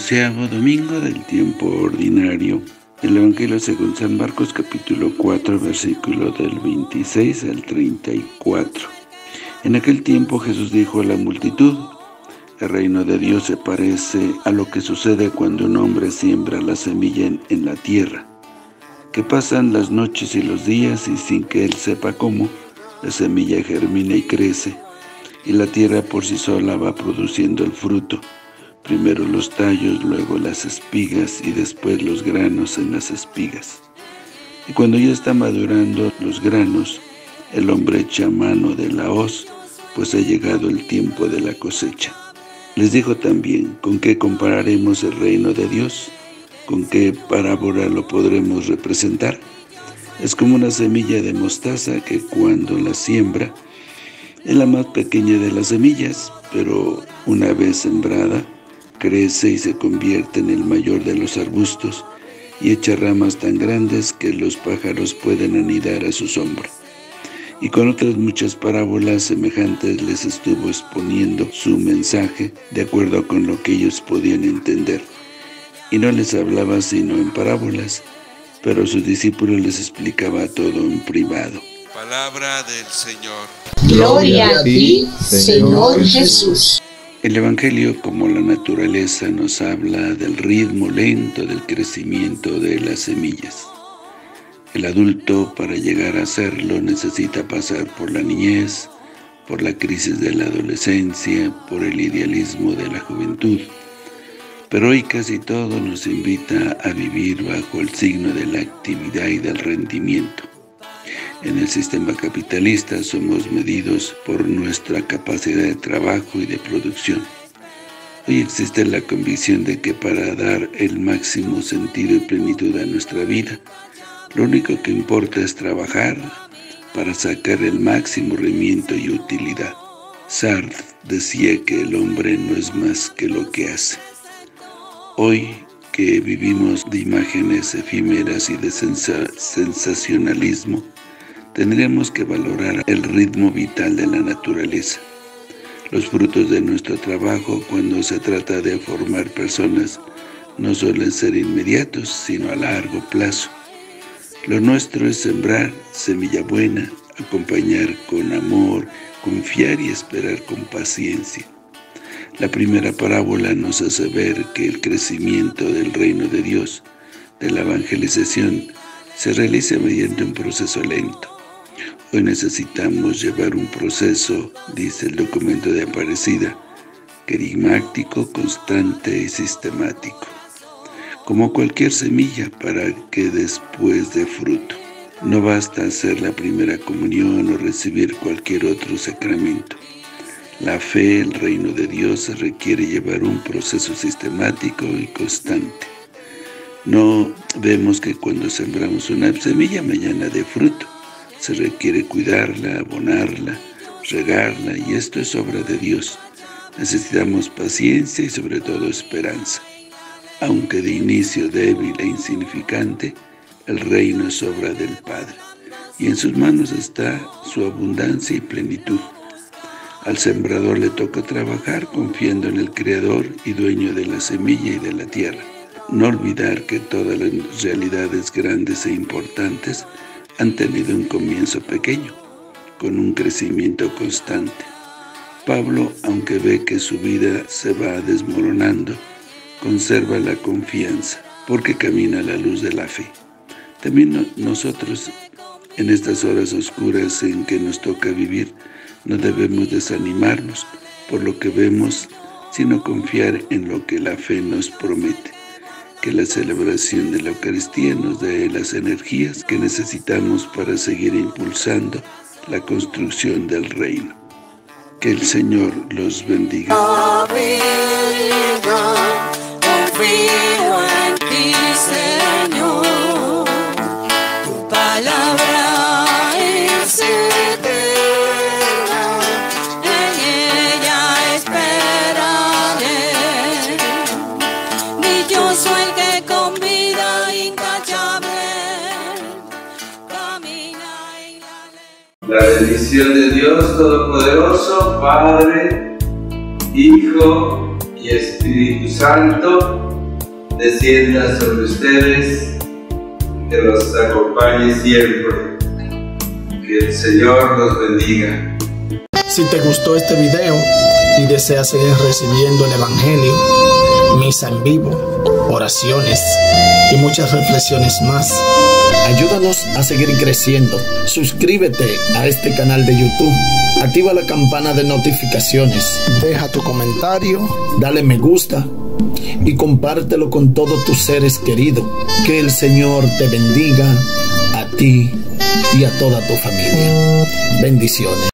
12º domingo del tiempo ordinario. El Evangelio según San Marcos, capítulo 4, versículo del 26 al 34. En aquel tiempo Jesús dijo a la multitud: el reino de Dios se parece a lo que sucede cuando un hombre siembra la semilla en la tierra, que pasan las noches y los días y sin que él sepa cómo, la semilla germina y crece, y la tierra por sí sola va produciendo el fruto. Primero los tallos, luego las espigas y después los granos en las espigas. Y cuando ya está madurando los granos, el hombre echa mano de la hoz, pues ha llegado el tiempo de la cosecha. Les dijo también: ¿con qué compararemos el reino de Dios? ¿Con qué parábola lo podremos representar? Es como una semilla de mostaza que cuando la siembra es la más pequeña de las semillas, pero una vez sembrada, crece y se convierte en el mayor de los arbustos y echa ramas tan grandes que los pájaros pueden anidar a su sombra. Y con otras muchas parábolas semejantes les estuvo exponiendo su mensaje de acuerdo con lo que ellos podían entender. Y no les hablaba sino en parábolas, pero a sus discípulos les explicaba todo en privado. Palabra del Señor. Gloria a ti, Señor Jesús. El Evangelio, como la naturaleza, nos habla del ritmo lento del crecimiento de las semillas. El adulto, para llegar a serlo, necesita pasar por la niñez, por la crisis de la adolescencia, por el idealismo de la juventud. Pero hoy casi todo nos invita a vivir bajo el signo de la actividad y del rendimiento. En el sistema capitalista somos medidos por nuestra capacidad de trabajo y de producción. Hoy existe la convicción de que para dar el máximo sentido y plenitud a nuestra vida, lo único que importa es trabajar para sacar el máximo rendimiento y utilidad. Sartre decía que el hombre no es más que lo que hace. Hoy que vivimos de imágenes efímeras y de sensacionalismo, tendremos que valorar el ritmo vital de la naturaleza. Los frutos de nuestro trabajo, cuando se trata de formar personas, no suelen ser inmediatos, sino a largo plazo. Lo nuestro es sembrar semilla buena, acompañar con amor, confiar y esperar con paciencia. La primera parábola nos hace ver que el crecimiento del reino de Dios, de la evangelización, se realiza mediante un proceso lento. Hoy necesitamos llevar un proceso, dice el documento de Aparecida, querigmático, constante y sistemático, como cualquier semilla para que después dé fruto. No basta hacer la primera comunión o recibir cualquier otro sacramento. La fe, el reino de Dios, se requiere llevar un proceso sistemático y constante. No vemos que cuando sembramos una semilla mañana dé fruto. Se requiere cuidarla, abonarla, regarla, y esto es obra de Dios. Necesitamos paciencia y sobre todo esperanza. Aunque de inicio débil e insignificante, el reino es obra del Padre, y en sus manos está su abundancia y plenitud. Al sembrador le toca trabajar confiando en el Creador y dueño de la semilla y de la tierra. No olvidar que todas las realidades grandes e importantes han tenido un comienzo pequeño, con un crecimiento constante. Pablo, aunque ve que su vida se va desmoronando, conserva la confianza, porque camina a la luz de la fe. También nosotros, en estas horas oscuras en que nos toca vivir, no debemos desanimarnos por lo que vemos, sino confiar en lo que la fe nos promete. Que la celebración de la Eucaristía nos dé las energías que necesitamos para seguir impulsando la construcción del reino. Que el Señor los bendiga. Confío en ti, Señor. Tu palabra es eterna, en ella esperaré. Dichoso el que con vida intachable camina y la bendición de Dios Todopoderoso, Padre, Hijo y Espíritu Santo, descienda sobre ustedes, que los acompañe siempre. Que el Señor los bendiga. Si te gustó este video y deseas seguir recibiendo el Evangelio, misa en vivo, oraciones y muchas reflexiones más, ayúdanos a seguir creciendo. Suscríbete a este canal de YouTube, activa la campana de notificaciones, deja tu comentario, dale me gusta y compártelo con todos tus seres queridos. Que el Señor te bendiga a ti y a toda tu familia. Bendiciones.